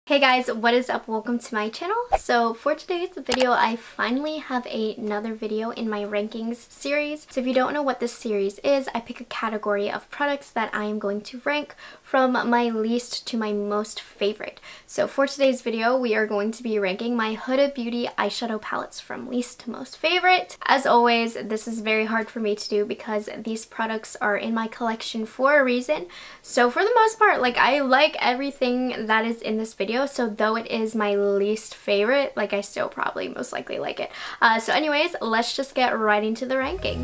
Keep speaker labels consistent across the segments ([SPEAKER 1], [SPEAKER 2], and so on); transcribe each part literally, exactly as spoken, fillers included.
[SPEAKER 1] Hey guys, what is up? Welcome to my channel. So for today's video, I finally have a, another video in my rankings series. So if you don't know what this series is, I pick a category of products that I am going to rank from my least to my most favorite. So for today's video, we are going to be ranking my Huda Beauty eyeshadow palettes from least to most favorite. As always, this is very hard for me to do because these products are in my collection for a reason. So for the most part, like I like everything that is in this video. So though it is my least favorite, like I still probably most likely like it. Uh, so anyways, let's just get right into the rankings.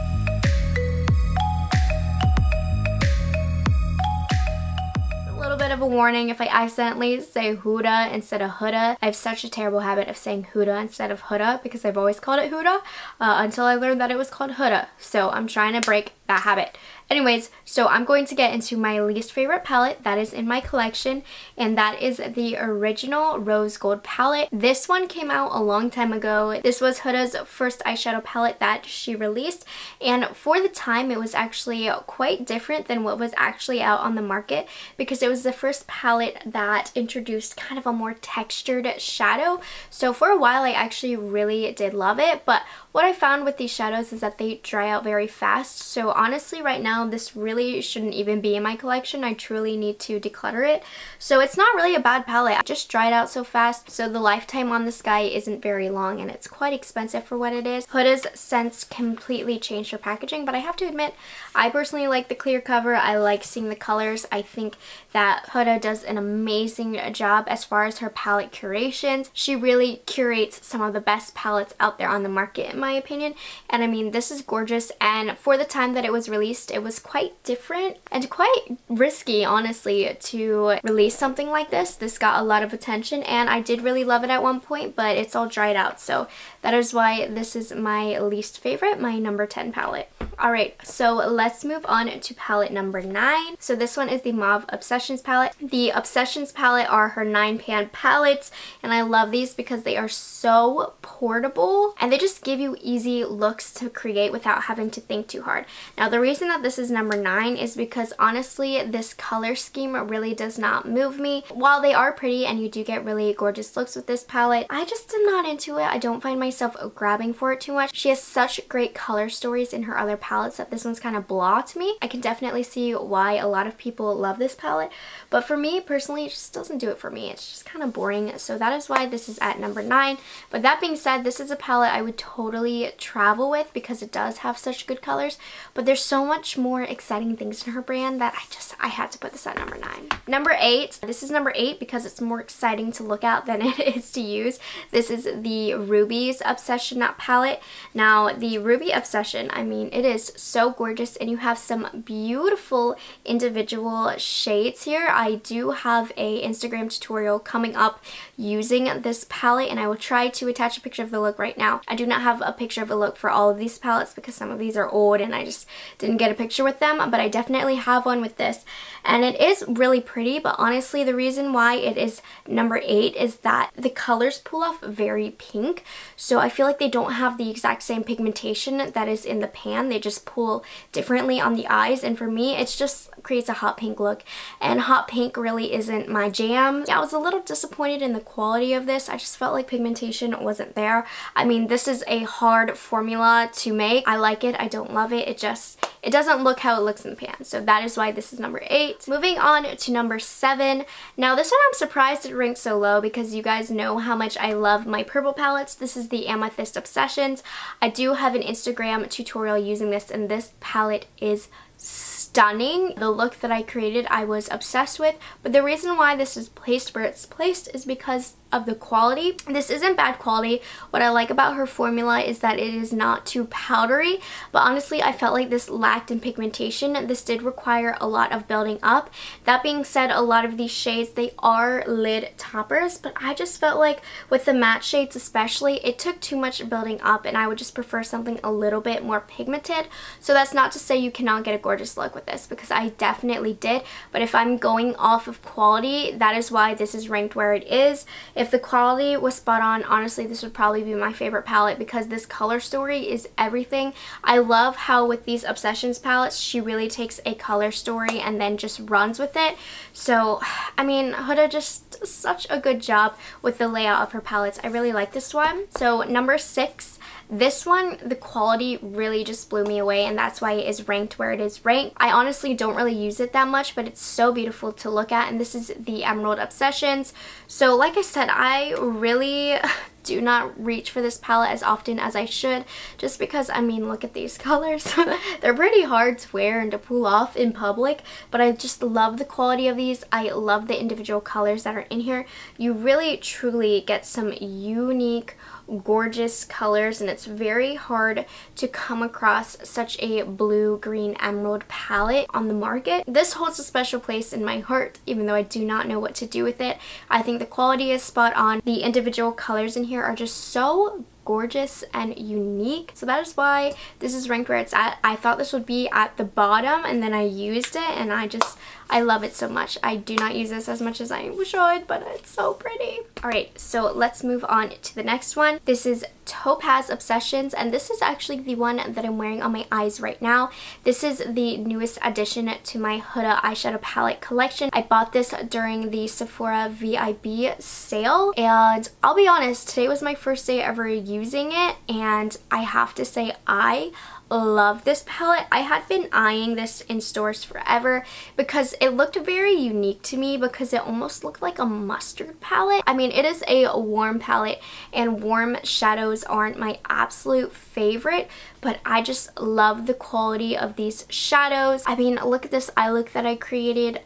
[SPEAKER 1] A little bit of a warning if I accidentally say Huda instead of Huda. I have such a terrible habit of saying Huda instead of Huda because I've always called it Huda uh, until I learned that it was called Huda. So I'm trying to break that habit. Anyways, so I'm going to get into my least favorite palette that is in my collection, and that is the original Rose Gold palette. This one came out a long time ago. This was Huda's first eyeshadow palette that she released, and for the time it was actually quite different than what was actually out on the market because it was the first palette that introduced kind of a more textured shadow. So for a while I actually really did love it, but what I found with these shadows is that they dry out very fast. So honestly right now this really shouldn't even be in my collection. I truly need to declutter it. So it's not really a bad palette. I just dried out so fast. So the lifetime on this guy isn't very long and it's quite expensive for what it is. Huda's since completely changed her packaging, but I have to admit I personally like the clear cover. I like seeing the colors. I think that Huda does an amazing job as far as her palette curations. She really curates some of the best palettes out there on the market in my opinion. And I mean, this is gorgeous, and for the time that it was released, it was quite different and quite risky, honestly, to release something like this. This got a lot of attention and I did really love it at one point, but it's all dried out. So that is why this is my least favorite, my number ten palette. Alright, so let's move on to palette number nine. So this one is the Mauve Obsessions palette. The Obsessions palette are her nine pan palettes, and I love these because they are so portable and they just give you easy looks to create without having to think too hard. Now the reason that this is number nine is because honestly this color scheme really does not move me. While they are pretty and you do get really gorgeous looks with this palette, I just am not into it. I don't find myself grabbing for it too much. She has such great color stories in her other palettes that this one's kind of blah to me. I can definitely see why a lot of people love this palette, but for me personally it just doesn't do it for me. It's just kind of boring, so that is why this is at number nine. But that being said, this is a palette I would totally travel with because it does have such good colors, but there's so much more exciting things in her brand that I just I had to put this at number nine. Number eight, this is number eight because it's more exciting to look at than it is to use. This is the Ruby's Obsession palette. Now the Ruby Obsession, I mean, it is so gorgeous and you have some beautiful individual shades here. I do have a Instagram tutorial coming up using this palette and I will try to attach a picture of the look right now. I do not have a picture of a look for all of these palettes because some of these are old and I just didn't get a picture with them, but I definitely have one with this and it is really pretty. But honestly the reason why it is number eight is that the colors pull off very pink, so I feel like they don't have the exact same pigmentation that is in the pan. They just pull differently on the eyes, and for me it just creates a hot pink look, and hot pink really isn't my jam. I was a little disappointed in the quality of this. I just felt like pigmentation wasn't there. I mean, this is a hard formula to make. I like it, I don't love it. It just it doesn't look how it looks in the pan, so that is why this is number eight. Moving on to number seven. Now this one I'm surprised it ranked so low because you guys know how much I love my purple palettes. This is the Amethyst Obsessions. I do have an Instagram tutorial using this, and this palette is stunning. The look that I created I was obsessed with, but the reason why this is placed where it's placed is because of the quality. This isn't bad quality. What I like about her formula is that it is not too powdery, but honestly I felt like this lacked in pigmentation. This did require a lot of building up. That being said, a lot of these shades, they are lid toppers, but I just felt like with the matte shades especially, it took too much building up and I would just prefer something a little bit more pigmented. So that's not to say you cannot get a gorgeous look with this, because I definitely did, but if I'm going off of quality, that is why this is ranked where it is. If the quality was spot on, honestly this would probably be my favorite palette because this color story is everything. I love how with these Obsessions palettes she really takes a color story and then just runs with it. So I mean, Huda just such a good job with the layout of her palettes. I really like this one. So number six, this one, the quality really just blew me away, and that's why it is ranked where it is ranked. I honestly don't really use it that much, but it's so beautiful to look at, and this is the Emerald Obsessions. So like I said, I really do not reach for this palette as often as I should, just because, I mean, look at these colors. They're pretty hard to wear and to pull off in public, but I just love the quality of these. I love the individual colors that are in here. You really truly get some unique, gorgeous colors, and it's very hard to come across such a blue, green, emerald palette on the market. This holds a special place in my heart, even though I do not know what to do with it. I think the quality is spot on. The individual colors in here are just so gorgeous and unique, so that is why this is ranked where it's at. I thought this would be at the bottom, and then I used it, and I just I love it so much. I do not use this as much as I should, but it's so pretty. Alright, so let's move on to the next one. This is Topaz Obsessions, and this is actually the one that I'm wearing on my eyes right now. This is the newest addition to my Huda eyeshadow palette collection. I bought this during the Sephora V I B sale, and I'll be honest, today was my first day ever using it, and I have to say I love this palette. I had been eyeing this in stores forever because it looked very unique to me, because it almost looked like a mustard palette. I mean, it is a warm palette, and warm shadows aren't my absolute favorite, but I just love the quality of these shadows. I mean, look at this eye look that I created.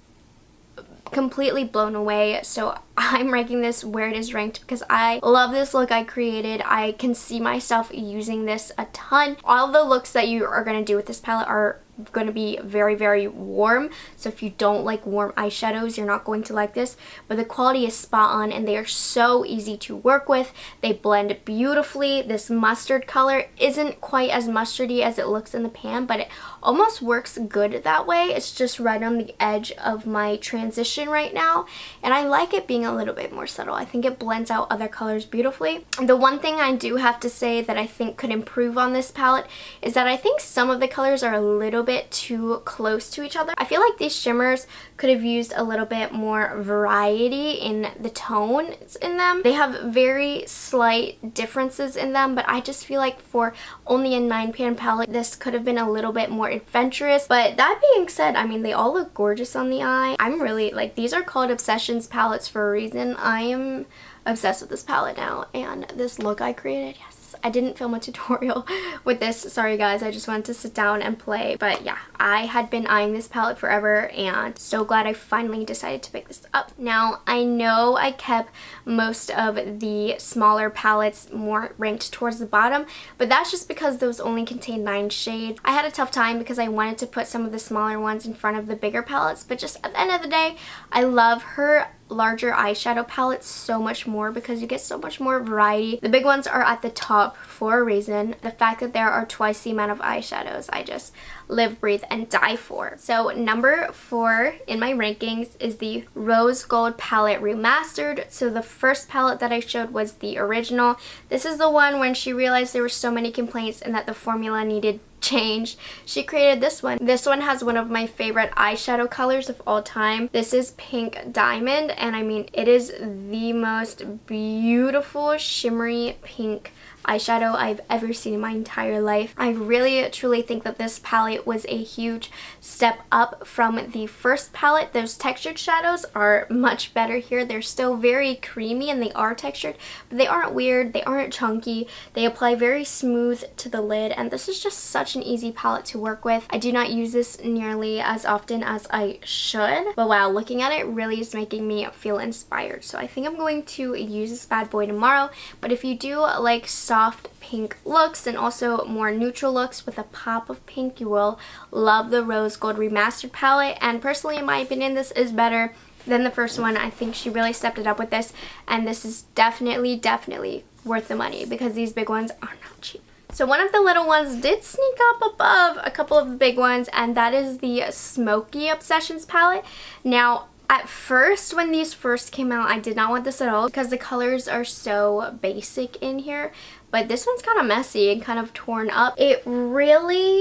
[SPEAKER 1] Completely blown away. So I'm ranking this where it is ranked because I love this look I created. I can see myself using this a ton. All the looks that you are going to do with this palette are going to be very, very warm. So if you don't like warm eyeshadows, you're not going to like this. But the quality is spot on, and they are so easy to work with. They blend beautifully. This mustard color isn't quite as mustardy as it looks in the pan, but it almost works good that way. It's just right on the edge of my transition right now, and I like it being a little bit more subtle. I think it blends out other colors beautifully. The one thing I do have to say that I think could improve on this palette is that I think some of the colors are a little bit too close to each other. I feel like these shimmers could have used a little bit more variety in the tones in them. They have very slight differences in them, but I just feel like for only a nine pan palette, this could have been a little bit more adventurous. But that being said, I mean, they all look gorgeous on the eye. I'm really, like, these are called Obsessions palettes for a reason. I am obsessed with this palette now, and this look I created, yes. I didn't film a tutorial with this, sorry guys, I just wanted to sit down and play. But yeah, I had been eyeing this palette forever, and so glad I finally decided to pick this up. Now, I know I kept most of the smaller palettes more ranked towards the bottom, but that's just because those only contain nine shades. I had a tough time because I wanted to put some of the smaller ones in front of the bigger palettes, but just at the end of the day, I love her larger eyeshadow palettes so much more because you get so much more variety. The big ones are at the top for a reason. The fact that there are twice the amount of eyeshadows, I just live, breathe, and die for. So number four in my rankings is the Rose Gold Palette Remastered. So the first palette that I showed was the original. This is the one when she realized there were so many complaints and that the formula needed changed. She created this one. This one has one of my favorite eyeshadow colors of all time. This is Pink Diamond, and I mean, it is the most beautiful shimmery pink eyeshadow I've ever seen in my entire life. I really truly think that this palette was a huge step up from the first palette. Those textured shadows are much better here. They're still very creamy and they are textured, but they aren't weird, they aren't chunky, they apply very smooth to the lid, and this is just such an easy palette to work with. I do not use this nearly as often as I should, but wow, looking at it really is making me feel inspired. So I think I'm going to use this bad boy tomorrow. But if you do like soft pink looks and also more neutral looks with a pop of pink, you will love the Rose Gold Remastered palette. And personally, in my opinion, this is better than the first one. I think she really stepped it up with this, and this is definitely, definitely worth the money because these big ones are not cheap. So one of the little ones did sneak up above a couple of the big ones, and that is the Smoky Obsessions palette. Now, at first, when these first came out, I did not want this at all because the colors are so basic in here. But this one's kind of messy and kind of torn up. It really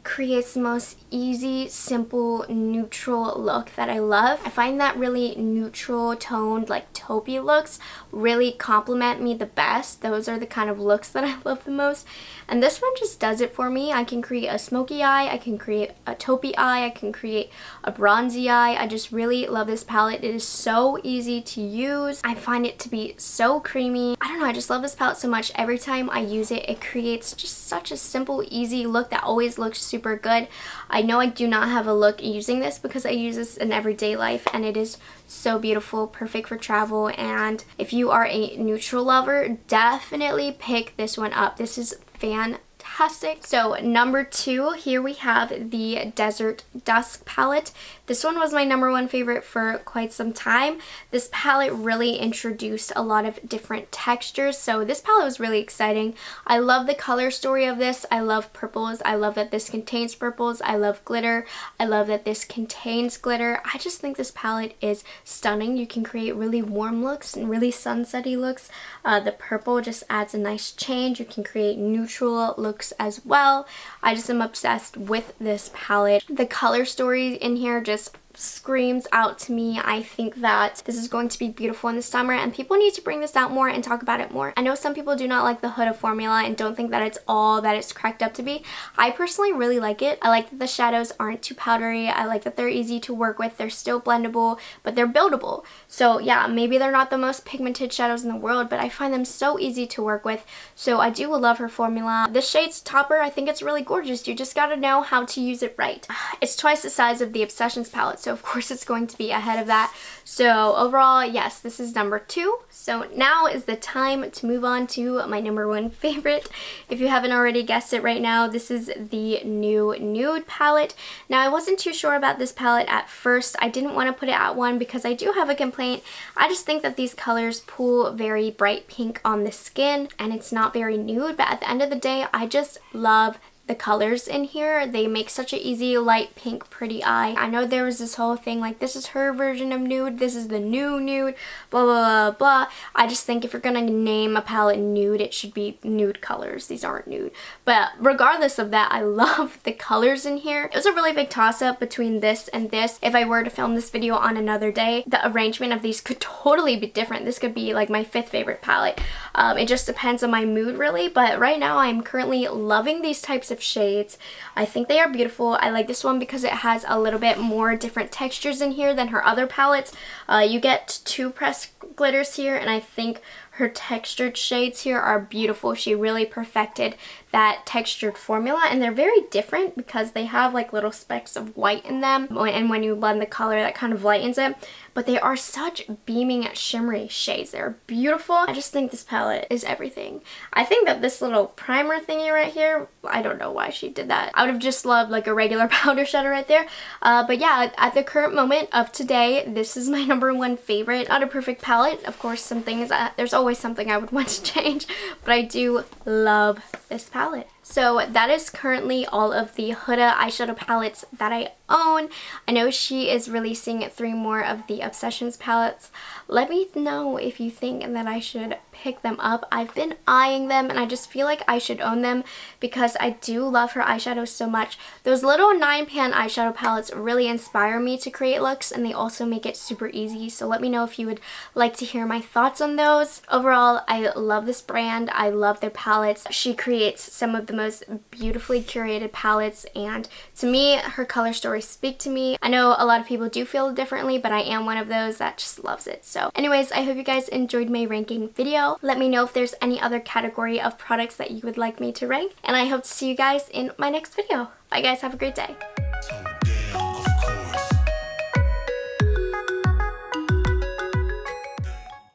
[SPEAKER 1] creates the most easy, simple, neutral look that I love. I find that really neutral toned, like taupey looks really complement me the best. Those are the kind of looks that I love the most. And this one just does it for me. I can create a smoky eye, I can create a taupey eye, I can create a bronzy eye. I just really love this palette. It is so easy to use. I find it to be so creamy. I don't know, I just love this palette so much. Every time I use it, it creates just such a simple, easy look that always looks super good. I know I do not have a look using this because I use this in everyday life, and it is so beautiful, perfect for travel. And if you are a neutral lover, definitely pick this one up. This is fantastic. So number two, here we have the Desert Dusk palette. This one was my number one favorite for quite some time. This palette really introduced a lot of different textures, so this palette was really exciting. I love the color story of this. I love purples. I love that this contains purples. I love glitter. I love that this contains glitter. I just think this palette is stunning. You can create really warm looks and really sunsetty looks. Uh, the purple just adds a nice change. You can create neutral looks as well. I just am obsessed with this palette. The color story in here just screams out to me. I think that this is going to be beautiful in the summer, and people need to bring this out more and talk about it more. I know some people do not like the Huda formula and don't think that it's all that it's cracked up to be. I personally really like it. I like that the shadows aren't too powdery. I like that they're easy to work with. They're still blendable, but they're buildable. So yeah, maybe they're not the most pigmented shadows in the world, but I find them so easy to work with. So I do love her formula. This shade's Topper, I think it's really gorgeous. You just gotta know how to use it right. It's twice the size of the Obsessions palette, so of course it's going to be ahead of that. So overall, yes, this is number two. So now is the time to move on to my number one favorite. If you haven't already guessed it right now, this is the new Nude palette. Now, I wasn't too sure about this palette at first. I didn't want to put it at one because I do have a complaint. I just think that these colors pull very bright pink on the skin and it's not very nude, but at the end of the day, I just love the colors in here. They make such an easy light pink pretty eye. I know there was this whole thing like this is her version of nude, this is the new nude, blah blah blah blah. I just think if you're gonna name a palette nude, it should be nude colors. These aren't nude. But regardless of that, I love the colors in here. It was a really big toss-up between this and this. If I were to film this video on another day, the arrangement of these could totally be different. This could be like my fifth favorite palette. Um, it just depends on my mood really, but right now I'm currently loving these types of shades. I think they are beautiful. I like this one because it has a little bit more different textures in here than her other palettes. Uh, you get two pressed glitters here, and I think her textured shades here are beautiful. She really perfected that textured formula, and they're very different because they have like little specks of white in them, and when you blend the color that kind of lightens it, but they are such beaming shimmery shades. They're beautiful. I just think this palette is everything. I think that this little primer thingy right here, I don't know why she did that. I would have just loved like a regular powder shadow right there. Uh, but yeah, at the current moment of today, this is my number one favorite. Not a perfect palette. Of course, some things, uh, there's always something I would want to change, but I do love this palette. So that is currently all of the Huda eyeshadow palettes that I own. I know she is releasing three more of the Obsessions palettes. Let me know if you think that I should pick them up. I've been eyeing them and I just feel like I should own them because I do love her eyeshadows so much. Those little nine pan eyeshadow palettes really inspire me to create looks, and they also make it super easy. So let me know if you would like to hear my thoughts on those. Overall, I love this brand. I love their palettes. She creates some of the most beautifully curated palettes, and to me, her color stories speak to me. I know a lot of people do feel differently, but I am one of those that just loves it. So anyways, I hope you guys enjoyed my ranking video. Let me know if there's any other category of products that you would like me to rank, and I hope to see you guys in my next video. Bye guys, have a great day.